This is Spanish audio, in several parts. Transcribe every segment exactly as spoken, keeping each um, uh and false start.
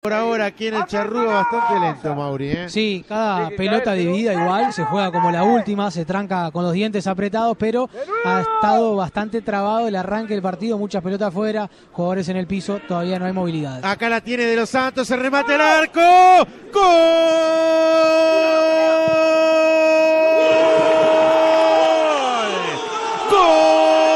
Por ahora aquí en el Charrúa bastante lento, Mauri, ¿eh? Sí, cada pelota dividida igual, se juega como la última, se tranca con los dientes apretados, pero ha estado bastante trabado el arranque del partido, muchas pelotas afuera, jugadores en el piso, todavía no hay movilidad. Acá la tiene De Los Santos, se remate el arco, ¡gol! ¡Gol!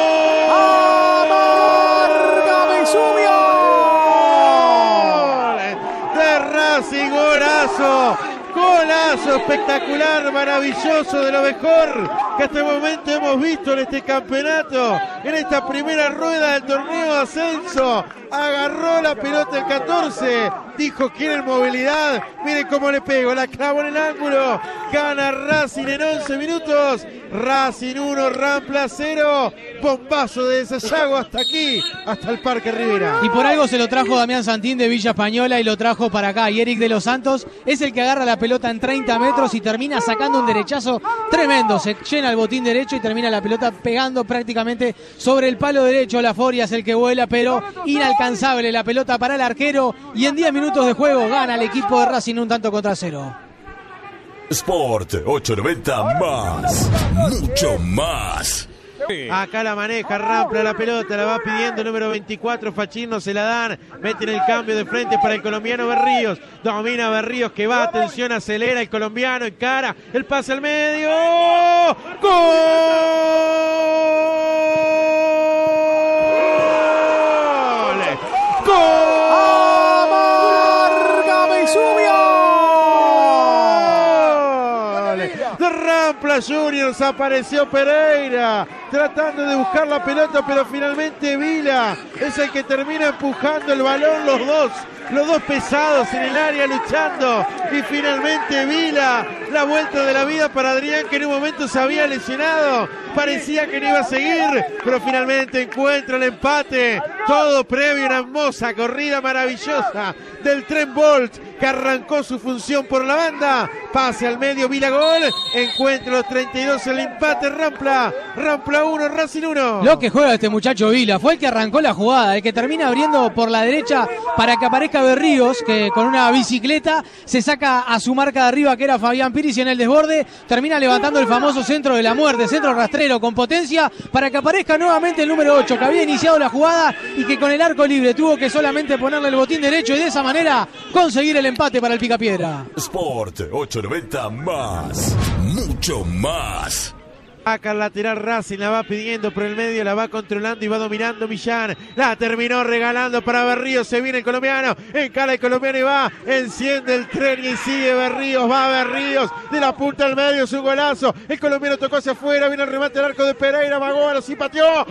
Golazo, golazo espectacular, maravilloso, de lo mejor que hasta el momento hemos visto en este campeonato, en esta primera rueda del torneo de ascenso. Agarró la pelota el catorce, dijo quiere movilidad, miren cómo le pego, la clavo en el ángulo, gana Racing en once minutos, Racing uno, Rampla cero, bombazo de Sayago hasta aquí, hasta el Parque Rivera. Y por algo se lo trajo Damián Santín de Villa Española y lo trajo para acá, y Eric de los Santos es el que agarra la pelota en treinta metros y termina sacando un derechazo tremendo, se llena el botín derecho y termina la pelota pegando prácticamente sobre el palo derecho. La Foria es el que vuela, pero inalcanzable la pelota para el arquero, y en diez minutos de juego gana el equipo de Racing un tanto contra cero. Sport ochocientos noventa más, mucho más. Acá la maneja Rampla, la pelota la va pidiendo el número veinticuatro, Fachín, no se la dan, meten el cambio de frente para el colombiano Berríos, domina Berríos que va, atención, acelera el colombiano, encara, el pase al medio, ¡gol! ¡Gol! De Rampla Juniors apareció Pereira tratando de buscar la pelota, pero finalmente Vila es el que termina empujando el balón, los dos los dos pesados en el área luchando, y finalmente Vila, la vuelta de la vida para Adrián, que en un momento se había lesionado, parecía que no iba a seguir, pero finalmente encuentra el empate, todo previo a una hermosa corrida maravillosa del Tren Bolt, que arrancó su función por la banda, pase al medio, Vila gol, encuentra los treinta y dos el empate, Rampla, Rampla uno, Racing uno. Lo que juega este muchacho Vila, fue el que arrancó la jugada, el que termina abriendo por la derecha para que aparezca Berríos, que con una bicicleta se saca a su marca de arriba, que era Fabián Piris, y en el desborde termina levantando el famoso centro de la muerte, centro rastrero con potencia, para que aparezca nuevamente el número ocho, que había iniciado la jugada y que con el arco libre tuvo que solamente ponerle el botín derecho y de esa manera conseguir el empate para el Picapiedra. Sport ochocientos noventa más, mucho más. Acá el lateral Racing la va pidiendo por el medio, la va controlando y va dominando Millán. La terminó regalando para Berríos, se viene el colombiano, encara el colombiano y va, enciende el tren y sigue Berríos, va Berríos, de la punta al medio, su golazo. El colombiano tocó hacia afuera, viene el remate al arco de Pereira, Magóvalo, sí pateó.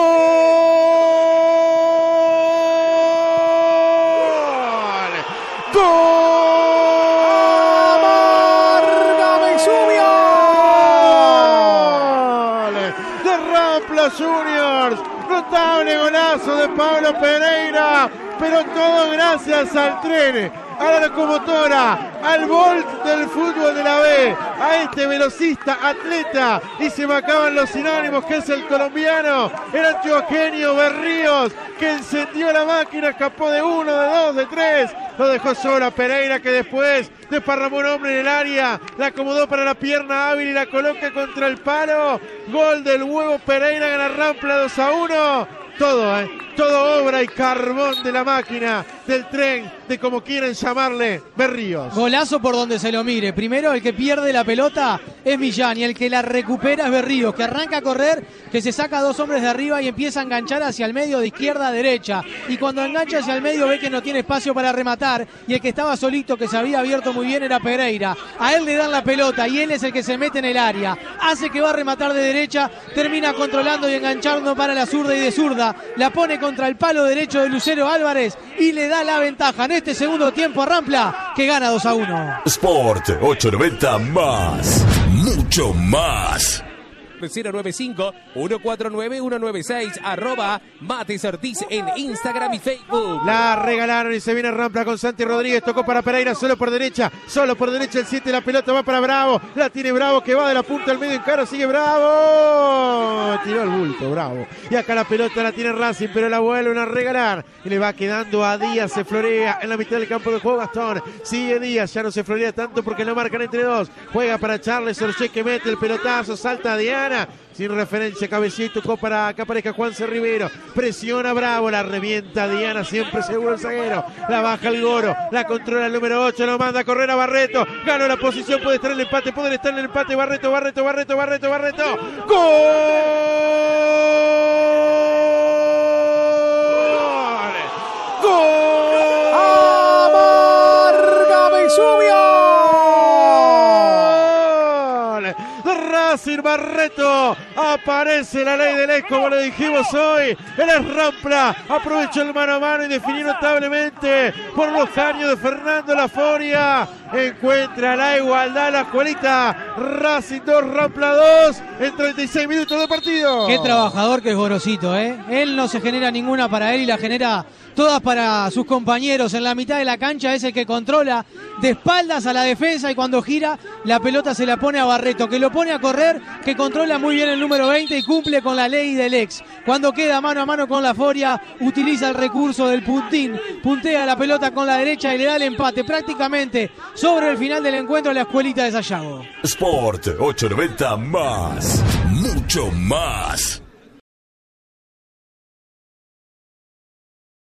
¡Gol! ¡Gol! Juniors, notable golazo de Pablo Pereira, pero todo gracias al tren, a la locomotora, al Bolt del fútbol de la B, a este velocista, atleta, y se me acaban los sinónimos, que es el colombiano, el antioqueño Berríos, que encendió la máquina, escapó de uno, de dos, de tres, lo dejó solo a Pereira, que después desparramó un hombre en el área, la acomodó para la pierna hábil y la coloca contra el palo. Gol del huevo Pereira, gana Rampla dos a uno. Todo, ¿eh? Todo obra y carbón de la máquina, del tren, de como quieren llamarle, Berríos. Golazo por donde se lo mire. Primero el que pierde la pelota es Millán y el que la recupera es Berríos, que arranca a correr, que se saca a dos hombres de arriba y empieza a enganchar hacia el medio de izquierda a derecha. Y cuando engancha hacia el medio ve que no tiene espacio para rematar y el que estaba solito, que se había abierto muy bien, era Pereira. A él le dan la pelota y él es el que se mete en el área. Hace que va a rematar de derecha, termina controlando y enganchando para la zurda y de zurda. La pone contra el palo derecho de Lucero Álvarez y le da la ventaja en este segundo tiempo a Rampla, que gana dos a uno. Sport ochocientos noventa más, mucho más. cero nueve cinco, uno cuatro nueve, uno nueve seis, arroba Mates Ortiz en Instagram y Facebook. La regalaron y se viene Rampla con Santi Rodríguez, tocó para Pereira, solo por derecha, solo por derecha el siete, la pelota va para Bravo, la tiene Bravo que va de la punta al medio en cara, sigue Bravo, tiró el bulto Bravo, y acá la pelota la tiene Racing, pero la vuelven a regalar, y le va quedando a Díaz, se florea en la mitad del campo de juego Gastón, sigue Díaz, ya no se florea tanto porque lo marcan entre dos, juega para Charles Orche que mete el pelotazo, salta Diana, sin referencia, cabecito, tocó para que aparezca Juanse Rivero, presiona Bravo, la revienta Diana, siempre seguro el zaguero, la baja el Goro, la controla el número ocho, lo manda a correr a Barreto, ganó la posición, puede estar en el empate, puede estar en el empate, Barreto, Barreto, Barreto, Barreto, Barreto, ¡gol! ¡Gol! ¡Amarga Vesubio! Racing Barreto, aparece la ley del ex, como lo dijimos hoy, el Rampla aprovechó el mano a mano y definió notablemente por los caños de Fernando Laforia, encuentra la igualdad la escuelita, Racing dos, Rampla dos en treinta y seis minutos de partido. Qué trabajador que es Gorosito, ¿eh? Él no se genera ninguna para él y la genera todas para sus compañeros. En la mitad de la cancha es el que controla de espaldas a la defensa y cuando gira la pelota se la pone a Barreto, que lo pone a correr, que controla muy bien el número veinte y cumple con la ley del ex. Cuando queda mano a mano con Laforia, utiliza el recurso del puntín, puntea la pelota con la derecha y le da el empate prácticamente sobre el final del encuentro a la escuelita de Sayago. Sport ochocientos noventa más, mucho más.